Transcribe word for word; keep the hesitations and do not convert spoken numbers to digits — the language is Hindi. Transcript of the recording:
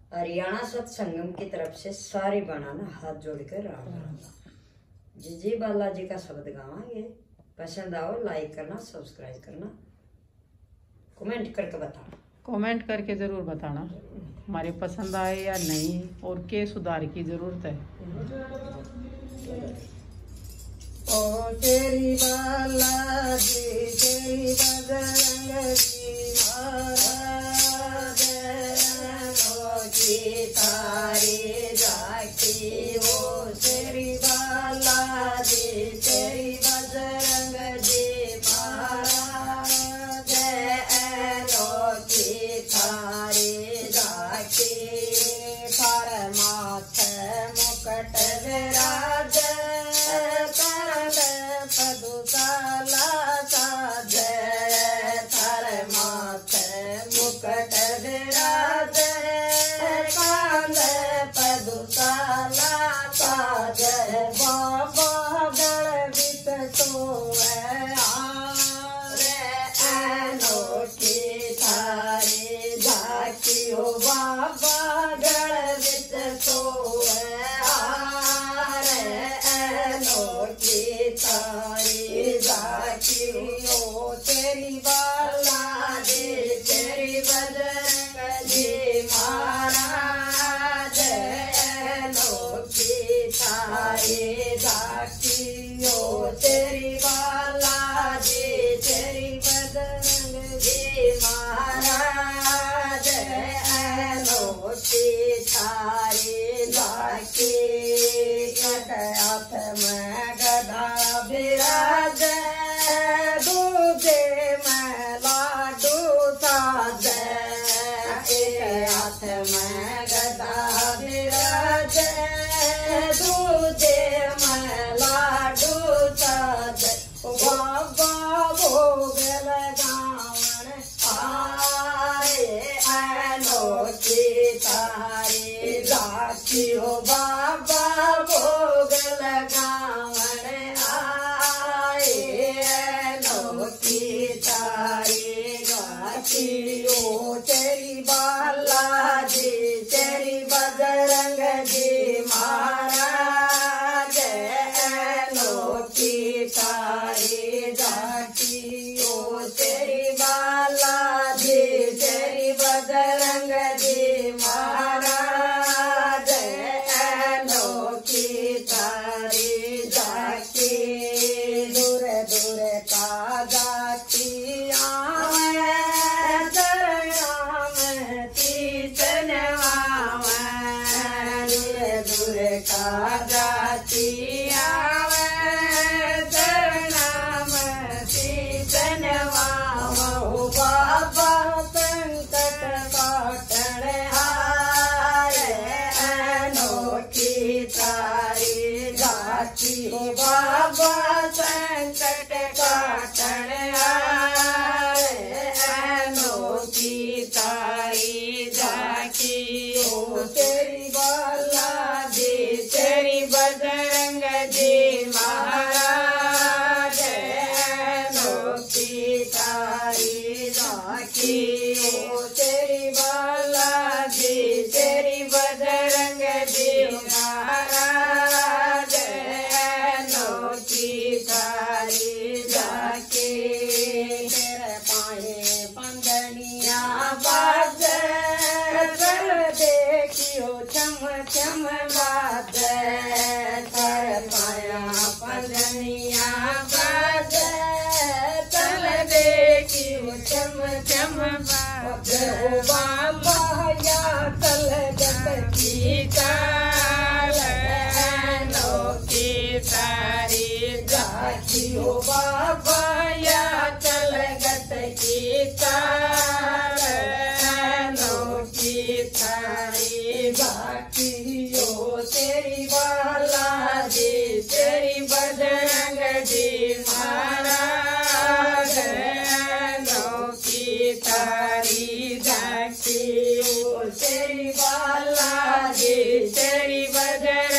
हरियाणा सत्संगम की तरफ से सारी बनाना हाथ जोड़कर राम राम। जी जी बालाजी का शब्द गावांगे। पसंद आओ लाइक करना, सब्सक्राइब करना, कमेंट करके बताना। कमेंट करके जरूर बताना हमारे पसंद आए या नहीं और क्या सुधार की जरूरत है। ओ तेरी बालाजी तेरी बजरंग जी महाराज की तारी जाकी। ओ तेरी बालाजी तेरी बजरंग जी महाराज की तारी जाकी। थार माथे मुकट विराज पदुशाला साज। थार माथे मुकट विराज कांद पदुशाला साज। बाबा गणवित सोए अनोखी थारी झाकी। हो बाबा गणवित सोए अनोखी थारी झाकी। ओ तेरी बालाजी तेरी बजरंग जी महाराज अनोखी थारी झाकी। ओ तेरी बालाजी तेरी बजरंग जी महाराज अनोखी थारी झाकी। हाथ में गदा विराज दूजे में लाडू साज। एक हाथ में गदा विराज दूजे में लाडू साज। बाबा भोग लगावन आए अनोखी थारी झाकी। हो बाबा भोग लगावन आए अनोखी थारी झाकी। ओ तेरी बालाजी तेरी बजरंग जी महाराज अनोखी थारी झाकी। ओ तेरी बालाजी तेरी बजरंग जी महाराज अनोखी थारी झाकी। दूर दूर का जाती आवे चरणा में तीजन आवे। दूर दूर का जाती आवे चरणा में तीजन आवे। हो बाबा संकट काटण हारे अनोखी थारी झाकी। हो बाबा संकट काटण हारे अनोखी थारी झाकी। ओ तेरी बालाजी तेरी बजरंग जी महाराज अनोखी थारी झाकी। ओ तेरी बालाजी तेरी बजरंग जी महाराज अनोखी थारी झाकी। तेरे पाए पंदनिया बाज चल देखियो चम चम बाज। तर पाया पंदनिया बाज चल देखियो चम चम बाज। हो बाबा या चल जत की चाल अनोखी थारी झाकी। हो बाबा या चल गत की चाल अनोखी थारी झाकी। ओ तेरी बालाजी तेरी बजरंग जी महाराज अनोखी थारी झाकी। ओ तेरी बालाजी तेरी बजरंग